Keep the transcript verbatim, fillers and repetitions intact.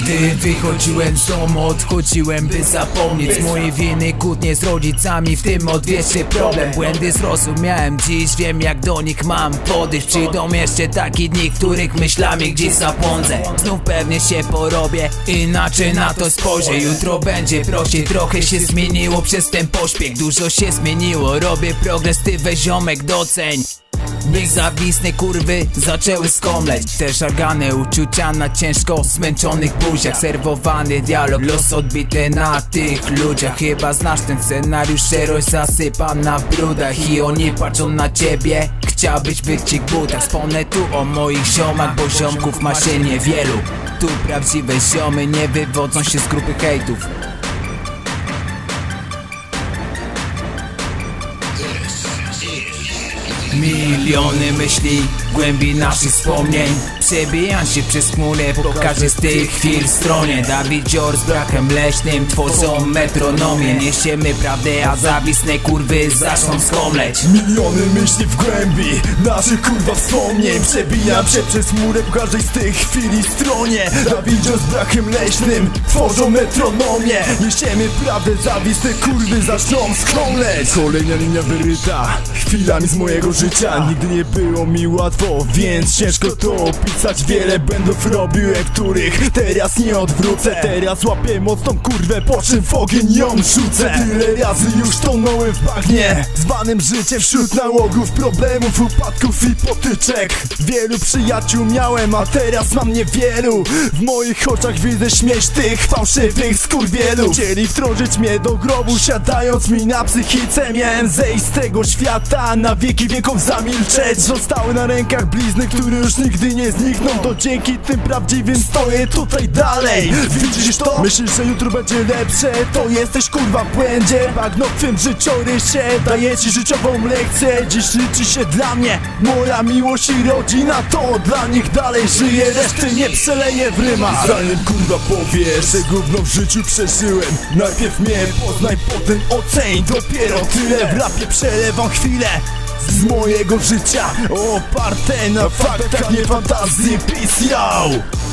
Gdy wychodziłem z domu, odchodziłem by zapomnieć mojej winy, kłótnie z rodzicami, w tym odwieczny problem. Błędy zrozumiałem, dziś wiem jak do nich mam podejść. Przyjdą jeszcze takie dni, których myślami gdzieś zapłądzę. Znów pewnie się porobię, inaczej na to spojrzę. Jutro będzie prościej, trochę się zmieniło przez ten pośpiech. Dużo się zmieniło, robię progres, ty weź ziomek doceń. Niech zawisne kurwy zaczęły skomleć. Te szagane uczucia na ciężko zmęczonych buziach. Serwowany dialog, los odbity na tych ludziach. Chyba znasz ten scenariusz, szczerość zasypana w brudach. I oni patrzą na ciebie, chciałbyś być w ich butach. Wspomnę tu o moich ziomach, bo ziomków ma się niewielu. Tu prawdziwe ziomy nie wywodzą się z grupy hejtów. Miliony myśli, głębi naszych wspomnień. Przebijam się przez chmurę po każdej z tych chwil stronie. Dawid Dzior z Brachem Leśnym tworzą metronomię. Niesiemy prawdę, a zawisne kurwy zaczną skomleć. Miliony myśli w głębi naszych kurwa wspomnień. Przebijam się przez chmurę po każdej z tych chwili stronie. Dawid Dzior z Brachem Leśnym tworzą metronomię. Niesiemy prawdę, zawisne kurwy zaczną skomleć. Kolejna linia wyryta chwilami z mojego życia. Nigdy nie było mi łatwo, więc ciężko to opisać. Wiele błędów robiłem, których teraz nie odwrócę. Teraz łapię mocną kurwę, po czym w ogień ją rzucę. Tyle razy już tonąłem w bagnie zwanym życiem, wśród nałogów, problemów, upadków i potyczek. Wielu przyjaciół miałem, a teraz mam niewielu. W moich oczach widzę śmierć tych fałszywych skurwielu. Chcieli wtrążyć mnie do grobu, siadając mi na psychice. Miałem zejść z tego świata, na wieki wieków zamilczeć. Zostały na rękach blizny, które już nigdy nie znikną. To dzięki tym prawdziwym stoję tutaj dalej. Widzisz to? Myślisz, że jutro będzie lepsze? To jesteś kurwa w błędzie. Bagno w twym życiorysie daje ci życiową lekcję. Dziś liczy się dla mnie moja miłość i rodzina. To dla nich dalej żyje, reszty nie przeleję w rymach. Zanim kurwa powiesz, że gówno w życiu przeżyłem, najpierw mnie poznaj, potem oceń. Dopiero tyle w rapie przelewam chwilę z mojego życia, oparte na faktach, nie fantazji. Peace, yo!